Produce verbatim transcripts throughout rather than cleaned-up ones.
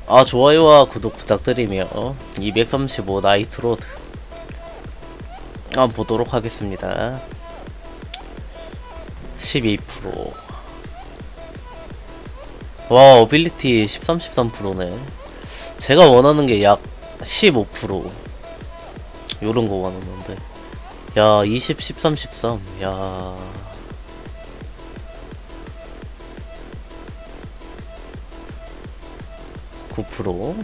아, 좋아요와 구독 부탁드리며 이백삼십오 나이트로드 한번 보도록 하겠습니다. 십이 퍼센트. 와, 어빌리티 십삼, 십삼 퍼센트네. 제가 원하는 게 약 십오 퍼센트 요런 거 원하는데, 야, 이십, 십삼, 십삼. 야, 구 퍼센트,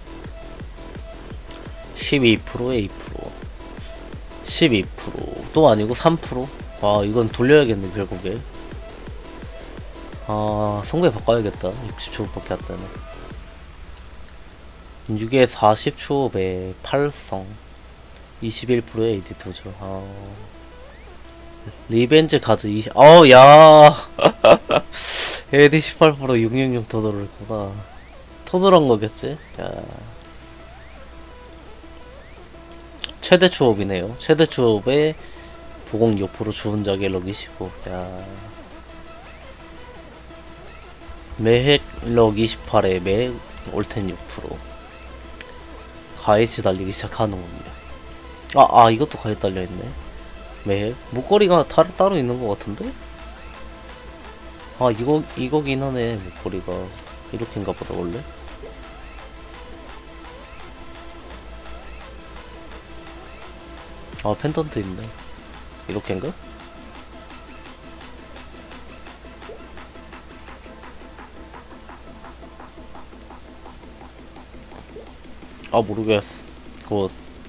십이 퍼센트, 에이 퍼센트, 십이 퍼센트도 아니고 삼 퍼센트. 아, 이건 돌려야겠네 결국에. 아, 성배 바꿔야겠다. 육십 초밖에 안 되네. 육에 사십 초에 팔성, 이십일 퍼센트에 에이디 투죠. 아, 리벤지 가즈 이십. 어우, 야. 에이디 십팔 퍼센트 육백육십육 토들었구나. 토들한 거겠지? 야. 최대 추업이네요. 최대 추업에 보공 육 퍼센트 주운자계 럭 이십오. 야. 매획 럭 이십팔에 매 올텐 육 퍼센트. 가해치 달리기 시작하는군요. 아, 아, 이것도 가해 달려있네. 매획 목걸이가 다, 따로 있는 것 같은데? 아, 이거, 이거긴 하네. 목걸이가 이렇게인가 보다 원래. 아, 펜던트 있네. 이렇게인가? 아, 모르겠어. 그거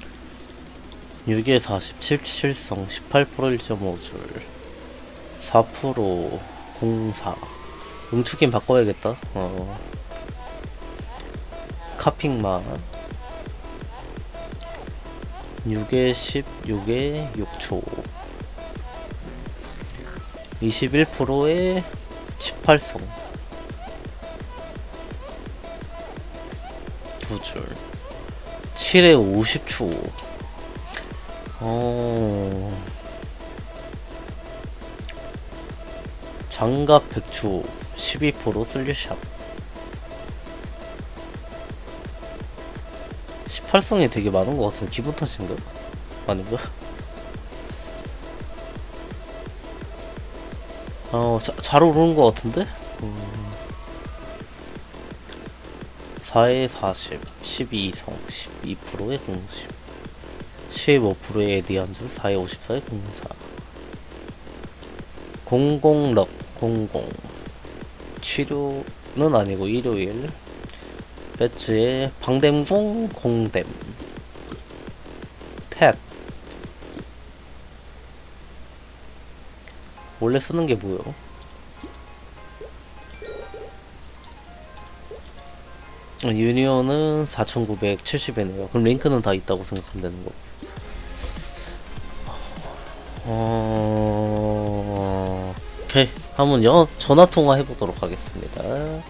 육에 사십칠, 칠성, 십팔 퍼센트 일 점 오 줄, 사 퍼센트 공사. 응축인 바꿔야겠다. 어. 카핑만 육에 십, 육에 육 초, 이십일 퍼센트에 십팔성 두 줄, 칠에 오십 초. 어... 장갑 백 초, 십이 퍼센트 슬리샵. 십팔성이 되게 많은 것 같은 기분 탓인가? 아닌가? 어, 자, 잘 오르는 것 같은데? 음... 사에 사십, 십이성, 십이 퍼센트에 공십, 십오 퍼센트에 에디 한 줄, 사에 오십사에 공사. 공공럭, 공공. 치료는 아니고 일요일. 배치에 방댐공, 공댐. 팻. 원래 쓰는 게 뭐요? 유니온은 사천구백칠십이네요. 그럼 링크는 다 있다고 생각하면 되는 거고. 어... 오케이. 한번 여, 전화통화 해보도록 하겠습니다.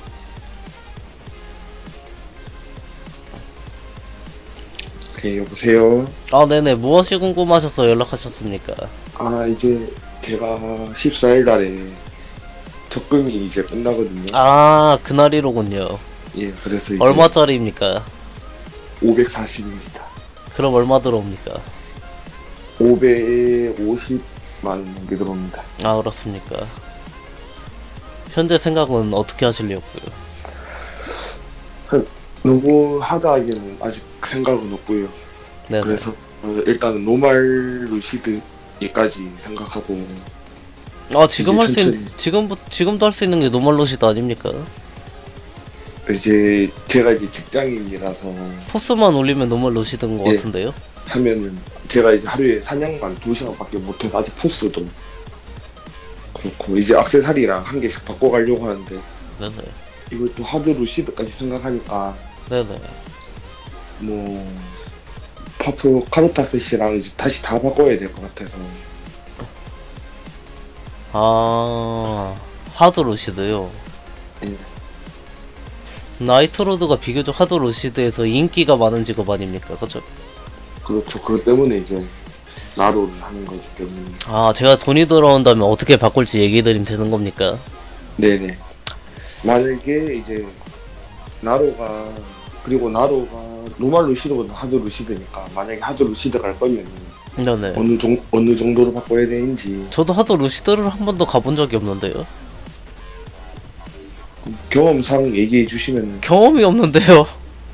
네, 여보세요. 아, 네네. 무엇이 궁금하셔서 연락하셨습니까? 아, 이제 제가 십사일 날에 적금이 이제 끝나거든요. 아, 그날이로군요. 예, 그래서 이제 얼마짜리입니까? 오백사십입니다. 그럼 얼마 들어옵니까? 오백오십만 원 넘게 들어옵니다. 아, 그렇습니까? 현재 생각은 어떻게 하시려고요? 너무 하다 하기에는 아직 생각은 없고요. 네네. 그래서 어, 일단은 노말 루시드까지 생각하고. 아, 지금 할 수 천천히. 있는, 지금부, 지금도 할 수 있는 게 노멀로시드 아닙니까? 이제 제가 이제 직장인이라서 포스만 올리면 노멀로시드인 것 예. 같은데요? 하면은 제가 이제 하루에 사냥만 두 시간밖에 못해서 아직 포스도 그렇고 이제 액세서리랑 한 개씩 바꿔가려고 하는데 네네. 이걸 또 하드 루시드까지 생각하니까 네네. 뭐 파프 카르타셋이랑 이제 다시 다 바꿔야 될 것 같아서. 아, 하드로시드요. 예. 나이트로드가 비교적 하드로시드에서 인기가 많은 직업 아닙니까? 그죠? 그렇죠. 그것 때문에 이제 나로를 하는 거기 때문에. 아, 제가 돈이 들어온다면 어떻게 바꿀지 얘기해드리면 되는 겁니까? 네네. 만약에 이제 나로가 그리고 나로가 노말 루시드보다 하드 루시드니까 만약에 하드 루시드 갈 거면 네네. 어느 정 어느 정도로 바꿔야 되는지 저도 하도 루시드를 한 번도 가본 적이 없는데요. 경험상 얘기해 주시면 경험이 없는데요.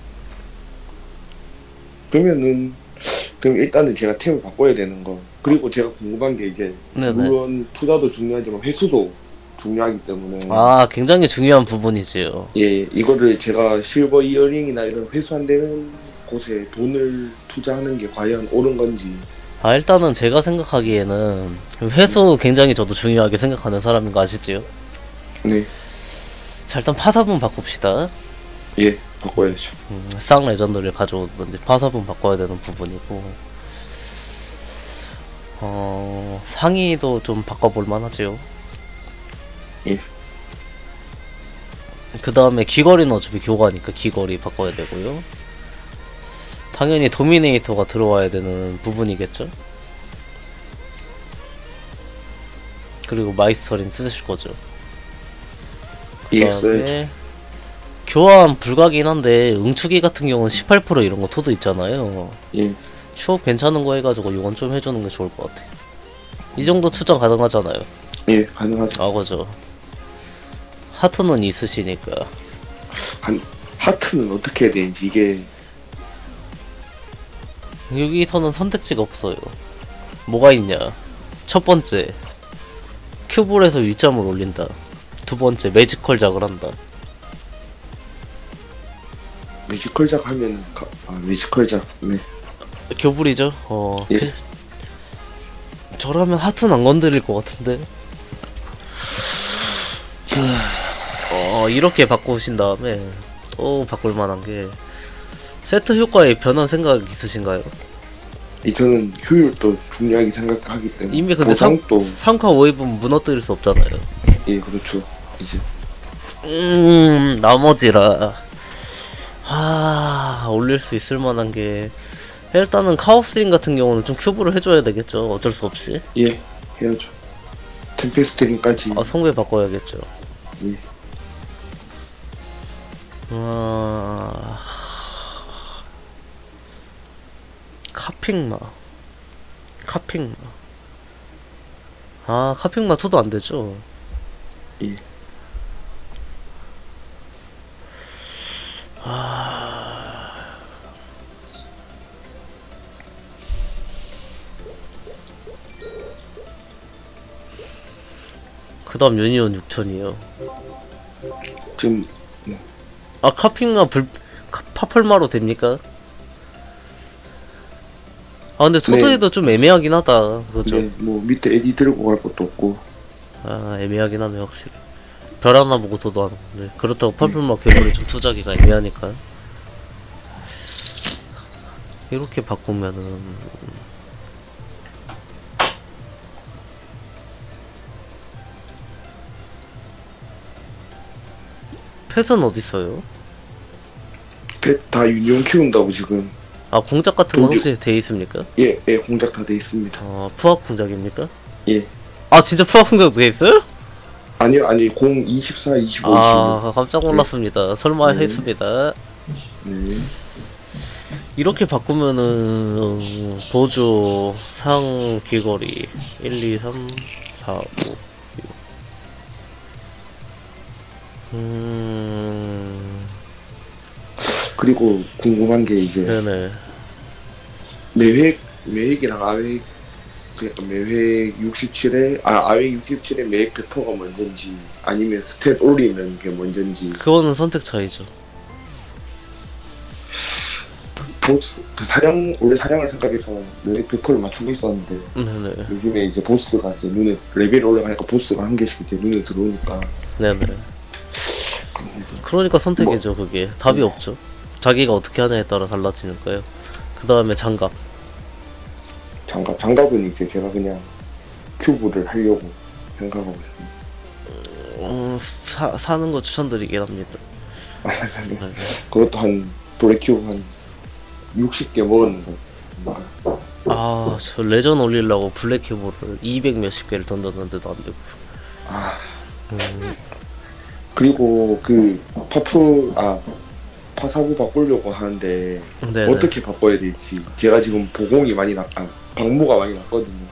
그러면은 그럼 일단은 제가 템을 바꿔야 되는 거 그리고 제가 궁금한 게 이제 네네. 물론 투자도 중요하지만 회수도 중요하기 때문에 아, 굉장히 중요한 부분이지요. 예 이거를 제가 실버 이어링이나 이런 회수 안 되는 곳에 돈을 투자하는 게 과연 옳은 건지 아, 일단은 제가 생각하기에는 회수 굉장히 저도 중요하게 생각하는 사람인 거 아시지요? 네 자, 일단 파사분 바꿉시다. 예, 바꿔야죠. 음, 쌍 레전드를 가져오든지 파사분 바꿔야 되는 부분이고, 어, 상의도 좀 바꿔볼 만하지요. 예. 그 다음에 귀걸이는 어차피 교과니까 귀걸이 바꿔야 되고요. 당연히 도미네이터가 들어와야 되는 부분이겠죠. 그리고 마이스터린 쓰실 거죠. 예, 그 써야죠. 다음에 교환 불가긴 한데 응추기 같은 경우는 십팔 퍼센트 이런 거 토도 있잖아요. 예, 추업 괜찮은 거 해가지고 이건 좀 해주는 게 좋을 것 같아. 이 정도 투자 가능하잖아요. 예, 가능하죠. 아, 그죠. 하트는 있으시니까. 한, 하트는 어떻게 해야 되는지 이게, 여기서는 선택지가 없어요. 뭐가 있냐. 첫 번째, 큐브에서 위점을 올린다. 두 번째, 매지컬 작을 한다. 뮤지컬작 하면, 가, 아, 뮤지컬작, 네. 교불이죠. 어. 예. 그, 저라면 하트는 안 건드릴 것 같은데. 어, 이렇게 바꾸신 다음에 또 바꿀 만한 게 세트 효과에 변한 생각 있으신가요? 이 저는 효율도 중요하게 생각하기 때문에. 이미 근데 삼, 보상도, 삼카 오입은 무너뜨릴 수 없잖아요. 예, 그렇죠. 이제. 음, 나머지라. 아, 올릴 수 있을 만한 게 일단은 카오스링 같은 경우는 좀 큐브를 해줘야 되겠죠. 어쩔 수 없이. 예, 해야죠. 템페스트링까지. 아, 성배 바꿔야겠죠. 예. 아... 카핑마 카핑마 아, 카핑마 투도 안되죠. 예. 아... 그 다음 유니온 육천이요. 지금, 아, 카핑마 불... 카, 파플마로 됩니까? 아, 근데 토드에도 네. 좀 애매하긴 하다. 그죠? 네, 뭐, 밑에 에디 들고 갈 것도 없고. 아, 애매하긴 하네, 확실히. 별 하나 보고 저도 안 하는데. 그렇다고 파플마 괴물이 좀 투자기가 애매하니까. 이렇게 바꾸면은. 펫은 어딨어요? 펫 다 유니온 키운다고 지금. 아, 공작 같은 건 독일- 혹시 돼 있습니까? 예, 예, 공작 다 돼 있습니다. 어, 푸학 공작입니까? 예. 아, 진짜 푸학 공작도 돼 있어요? 아니요, 아니, 공 이십사, 이십오, 아, 깜짝 놀랐습니다. 설마 네. 했습니다. 이십오. 네. 이렇게 바꾸면은 보조, 상, 귀걸이 일, 이, 삼, 사, 오, 육. 음... 그리고 궁금한 게 이제 네네. 매획, 매획이랑 아획, 그러니까 매획 육십칠에, 아, 아획 육십칠에 매획 백 퍼센트가 먼저인지 아니면 스탯 올리는 게 먼저인지. 그거는 선택 차이죠. 보스, 그 사냥, 원래 사냥을 생각해서 매획 백 퍼센트를 맞추고 있었는데 네네. 요즘에 이제 보스가 이제 눈에, 레벨이 올라가니까 보스가 한 개씩 이제 눈에 들어오니까. 네네. 그래서 이제 그러니까 선택이죠. 그게 답이 음. 없죠. 자기가 어떻게 하냐에 따라 달라지니까요. 그 다음에 장갑. 장갑, 장갑은 이제 제가 그냥 큐브를 하려고 생각하고 있습니다. 음, 사, 사는 거 추천드리긴 합니다. 네. 그것도 한 블랙 큐브 한 육십 개 먹었는데. 아, 저 레전 올리려고 블랙 큐브를 이백 몇십 개를 던졌는데도 안 되고. 아, 음, 그리고 그 퍼프, 아, 파사부 바꾸려고 하는데 네네. 어떻게 바꿔야 될지 제가 지금 보공이 많이 났, 아, 방무가 많이 났거든요.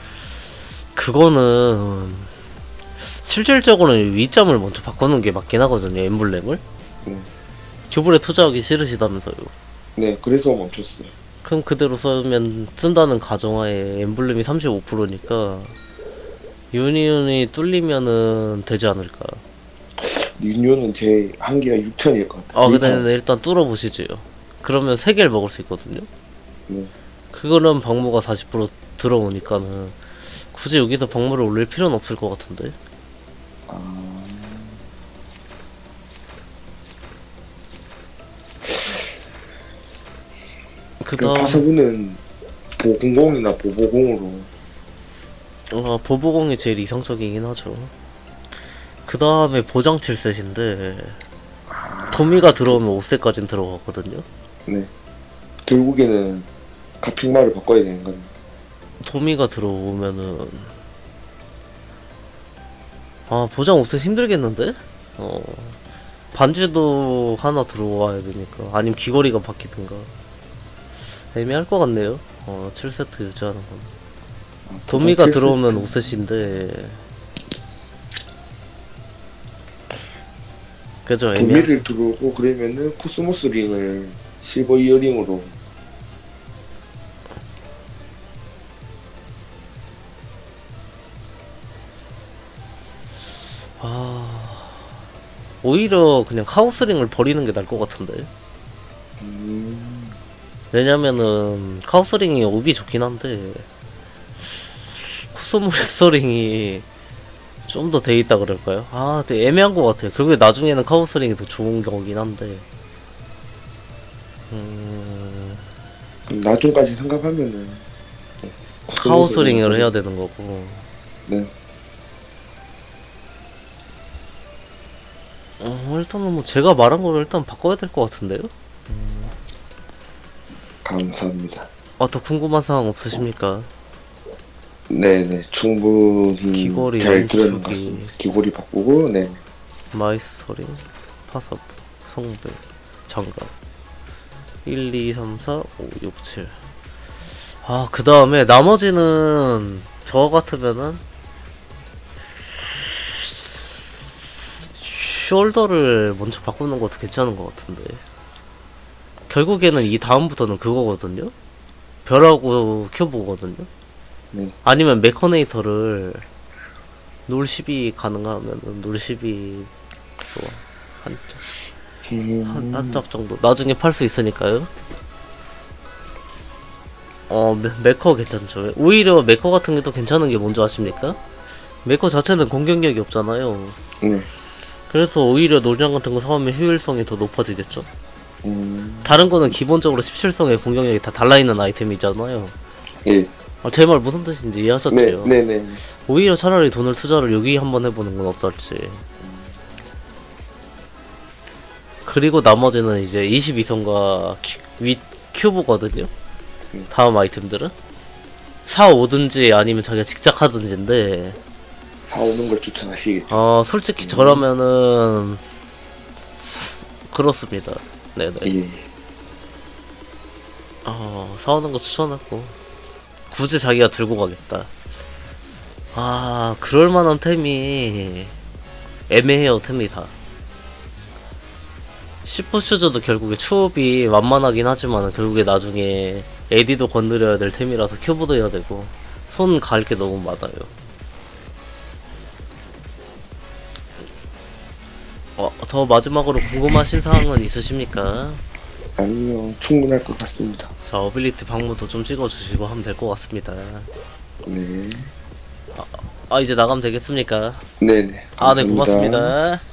그거는 실질적으로는 위점을 먼저 바꾸는 게 맞긴 하거든요. 엠블렘을. 네. 큐블에 투자하기 싫으시다면서요. 네, 그래서 멈췄어요. 그럼 그대로 쓰면 쓴다는 가정하에 엠블렘이 삼십오 퍼센트니까 유니온이 뚫리면은 되지 않을까. 리뉴는 제 한계가 육천일 것 같아요. 아 근데 일단 뚫어보시지요. 그러면 세 개를 먹을 수 있거든요. 네. 그거는 방무가 사십 퍼센트 들어오니까는 굳이 여기서 방무를 올릴 필요는 없을 것 같은데. 아... 그 그럼 다음 파사부는 보공공이나 보보공으로 어, 보보공이 제일 이상적이긴 하죠. 그 다음에 보장 칠 셋인데 도미가 들어오면 오 셋까진 들어가거든요. 네. 결국에는 가핑마를 바꿔야 되는 건 도미가 들어오면은 아 보장 오 셋 힘들겠는데? 어 반지도 하나 들어와야 되니까 아니면 귀걸이가 바뀌든가 애매할 것 같네요. 어 칠 세트 유지하는 건 도미가 칠 세트. 들어오면 오 셋인데 그죠 애매하죠. 도미를 들어오고 그러면은 코스모스 링을 실버 이어링으로 아 오히려 그냥 카오스링을 버리는 게 나을 것 같은데. 음... 왜냐면은 카오스링이 오비 좋긴 한데 쿠스모 레서링이 좀 더 돼있다 그럴까요? 아 되게 애매한 것 같아요. 결국에 나중에는 카오스링이 더 좋은 경우긴 한데 음... 나중까지 생각하면은 카오스링을 해야 되는 거고. 네. 어, 일단은 뭐 제가 말한 거를 일단 바꿔야 될 것 같은데요? 감사합니다. 아, 더 궁금한 사항 없으십니까? 네네, 충분히 귀걸이, 잘 들었는 것 왼쪽이. 같습니다. 귀걸이 바꾸고, 네. 마이스터링, 파사부, 성배, 장갑 일, 이, 삼, 사, 오, 육, 칠. 아, 그 다음에 나머지는 저 같으면은 숄더를 먼저 바꾸는 것도 괜찮은 것 같은데 결국에는 이 다음부터는 그거거든요? 별하고 큐브거든요? 네. 아니면 메커네이터를 놀 십이 가능하면은 놀 십이 또 한 짝, 음... 한, 한 짝 정도 나중에 팔 수 있으니까요. 어 메, 메커 괜찮죠. 오히려 메커 같은 게 또 괜찮은 게 뭔지 아십니까? 메커 자체는 공격력이 없잖아요. 네. 그래서 오히려 놀장 같은 거 사오면 효율성이 더 높아지겠죠. 음... 다른 거는 기본적으로 십칠 성의 공격력이 다 달라있는 아이템이잖아요. 예. 아, 제 말 무슨 뜻인지 이해하셨죠? 네, 네네. 오히려 차라리 돈을 투자를 여기 한번 해보는 건 어떨지. 그리고 나머지는 이제 이십이 성과 위 큐브거든요. 음. 다음 아이템들은 사오든지 아니면 자기가 직접 하든지인데 사오는 걸 추천하시겠죠. 어 솔직히 저라면은 스- 그렇습니다. 네네. 예. 어 사오는 거 추천하고 굳이 자기가 들고 가겠다. 아 그럴만한 템이 애매해요. 템이 다 시프 슈즈도 결국에 추업이 만만하긴 하지만 결국에 나중에 에디도 건드려야 될 템이라서 큐브도 해야 되고 손 갈 게 너무 많아요. 어, 더 마지막으로 궁금하신 사항은 있으십니까? 아니요, 충분할 것 같습니다. 자 어빌리티 방무도 좀 찍어주시고 하면 될 것 같습니다. 네. 아 이제 나가면 되겠습니까? 네네. 아 네 감사합니다. 고맙습니다.